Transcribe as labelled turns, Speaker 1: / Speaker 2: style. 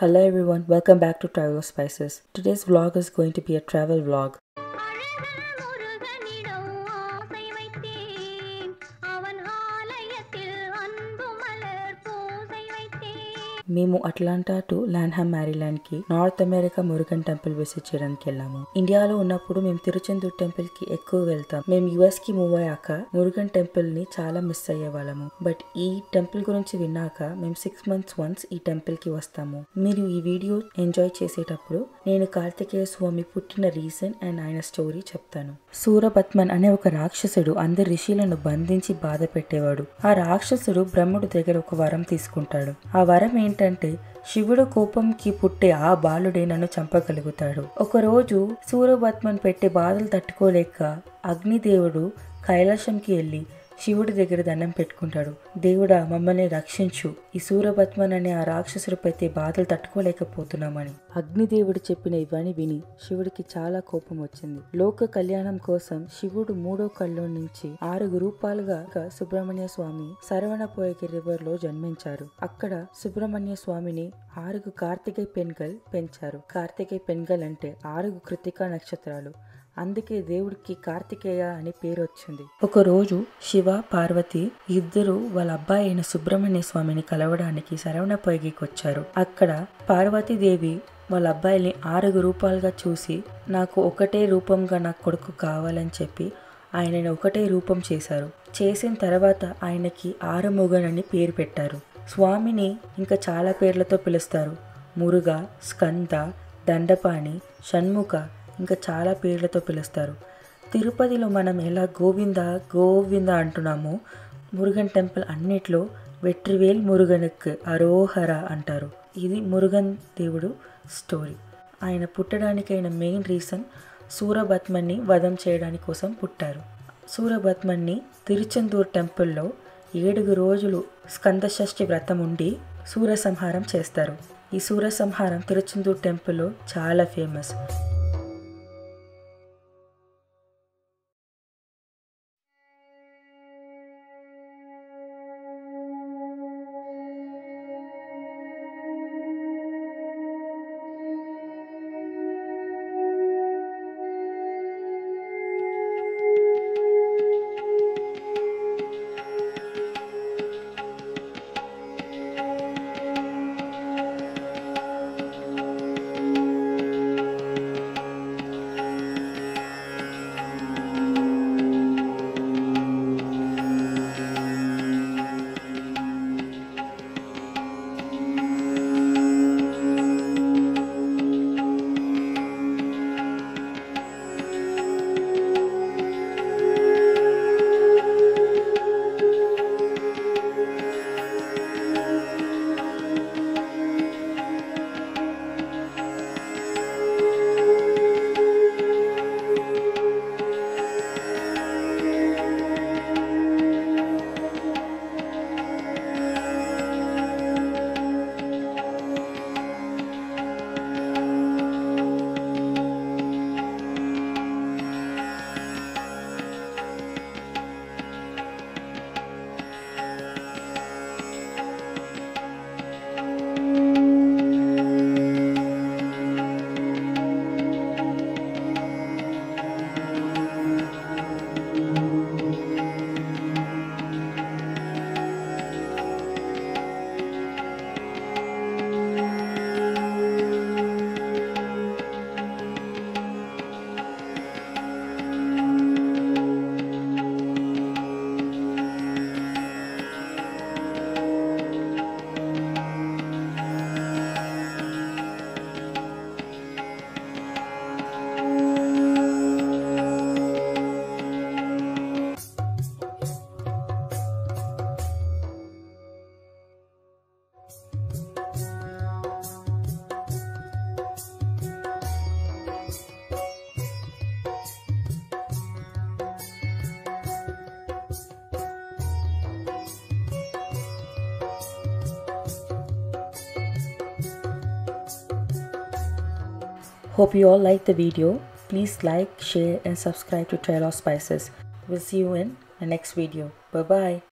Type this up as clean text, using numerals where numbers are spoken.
Speaker 1: Hello everyone, welcome back to Travel Spices. Today's vlog is going to be a travel vlog. మేము Atlanta to Lanham Maryland కి North America Murugan temple visit చేయడానికి వెళ్ళాము. ఇండియాలో ఉన్నప్పుడు మేము Tiruchendur temple కి ఎక్కువ వెళ్తాం. మేము యుఎస్ కి మూవ్ అయ్యాక మురుగన్ టెంపుల్ ని చాలా మిస్ అయ్యే వాళ్ళము. బట్ ఈ టెంపుల్ గురించి విన్నాక మేము 6 months వన్స్ ఈ టెంపుల్ కి వస్తాము. మీరు ఈ వీడియో ఎంజాయ్ చేసేటప్పుడు నేను కార్తికేయ స్వామి పుట్టిన రీజన్ అండ్ ఆయన స్టోరీ చెప్తాను. సూరపత్మన్ అనే ఒక రాక్షసుడు అందరి ఋషులను బంధించి బాధ పెట్టేవాడు. ఆ రాక్షసుడు బ్రహ్ముడి దగ్గర ఒక వరం తీసుకుంటాడు. ఆ వరం ఏంటంటే శివుడు కోపంకి పుట్టే ఆ బాలుడే నన్ను చంపగలుగుతాడు. ఒకరోజు సూరపత్మన్ పెట్టే బాధలు తట్టుకోలేక అగ్నిదేవుడు కైలాసంకి వెళ్ళి శివుడి దగ్గర దండం పెట్టుకుంటాడు. దేవుడా, మమ్మల్ని రక్షించు, ఈ సూరపత్మన్ అనే ఆ రాక్షసుడు పెట్టే బాధలు తట్టుకోలేకపోతున్నామని. అగ్నిదేవుడు చెప్పిన ఇవన్నీ విని శివుడికి చాలా కోపం వచ్చింది. లోక కళ్యాణం కోసం శివుడు 3వ కళ్ళలో నుంచి 6 రూపాలుగా సుబ్రహ్మణ్య స్వామి సరవణపోయకి రివర్ లో జన్మించారు. అక్కడ సుబ్రహ్మణ్య స్వామిని 6 కార్తికేయ పెన్గల్ పెంచారు. కార్తికేయ పెన్గల్ అంటే 6 కృతికా నక్షత్రాలు. అందుకే దేవుడికి కార్తికేయ అని పేరు వచ్చింది. ఒకరోజు శివ పార్వతి ఇద్దరు వాళ్ళ అబ్బాయి అయిన సుబ్రహ్మణ్య స్వామిని కలవడానికి సరవణపోయికి వచ్చారు. అక్కడ పార్వతీదేవి వాళ్ళ అబ్బాయిని 6 రూపాలుగా చూసి నాకు ఒకటే రూపంగా నా కొడుకు కావాలని చెప్పి ఆయనని ఒకటే రూపం చేశారు. చేసిన తర్వాత ఆయనకి ఆరుముగన్ అని పేరు పెట్టారు. స్వామిని ఇంకా చాలా పేర్లతో పిలుస్తారు. మురుగ, స్కంద, దండపాణి, షణ్ముఖ, ఇంకా చాలా పేర్లతో పిలుస్తారు. తిరుపతిలో మనం ఎలా గోవింద గోవింద అంటున్నామో మురుగన్ టెంపుల్ అన్నిట్లో వెట్రివేల్ మురుగనుకు అరోహర అంటారు. ఇది మురుగన్ దేవుడు స్టోరీ. ఆయన పుట్టడానికైన మెయిన్ రీజన్ సూరపత్మన్ని వధం చేయడానికి కోసం పుట్టారు. సూరపత్మన్ని తిరుచెందూర్ టెంపుల్లో 7 రోజులు స్కందషష్ఠి వ్రతం ఉండి సూరసంహారం చేస్తారు. ఈ సూరసంహారం తిరుచెందూర్ టెంపుల్లో చాలా famous. Hope you all liked the video. Please like, share and subscribe to Trail of Spices. We'll see you in the next video. Bye bye.